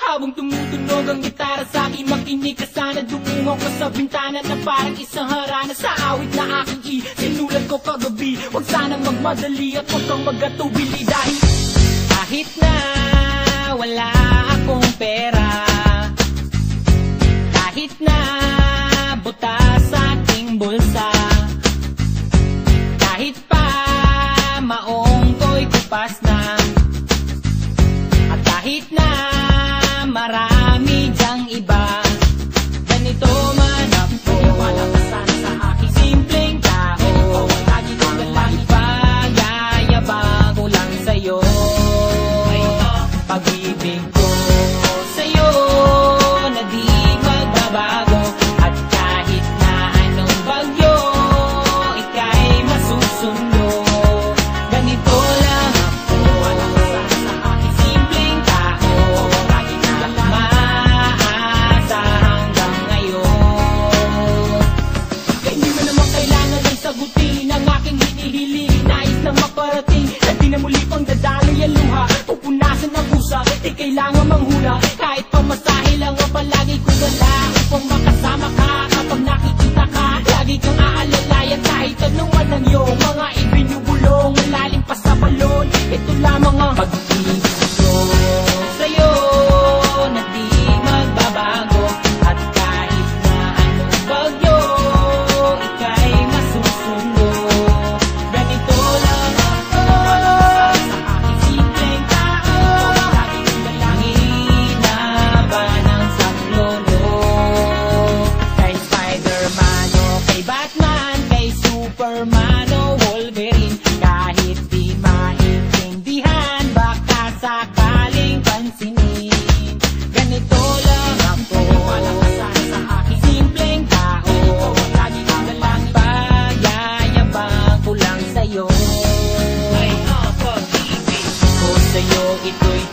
Habang tumutunog ang gitara sa akin, makinig ka sana. Dumungo ko sa bintana na parang isang harana sa awit na aking sinulat ko kagabi. Huwag sanang magmadali at huwag kang magatubili, dahil kahit na wala akong pera, kahit na butas sa aking bulsa, kahit pa maong ko'y kupas na, at kahit na marami dyang iba, ganito man ako, malakasan sa aking simpleng tao. Lagi ko na lang ipagayabang ko lang sa'yo, pag-ibig ko sa'yo na di magbabago. At kahit na anong bagyo, ika'y masusundo. Ganito lang ako, malakasan sa aking simpleng tao. Lagi ko lang maasa hanggang ngayon. Kaya hindi mo naman kailangan ay sagutin ang aking hinihiling. Nais nang maparating na di na muli pang dadaloy ang luha, pupunasan ang pusa, di kailangan manghula. Kahit pamasahe lang ang palagi ko dala upang makasama ka. Kapag nakikita ka, lagi kang aalalayan. Kahit anong walang iyong mga ibinubulong, malalim pa sa balon, ito lamang ang pag-ibig ko sa'yo na di magbabago. At kahit na anong bagyo, ika'y masusundo. Ganito lang ako, malakasan sa aking simpleng tao. Lagi ko na lang hinaban ang saklolo. Kay Spider-Man o kay Batman, kay Superman o Wolverine, kahit di maintindihan, baka sakaling pansinin. Ganito lang ako, malakasan sa aking simpleng tao. Lagi ko na lang ipagayabang ko lang sa'yo. Ay, pag-ibig ko sa'yo, ito'y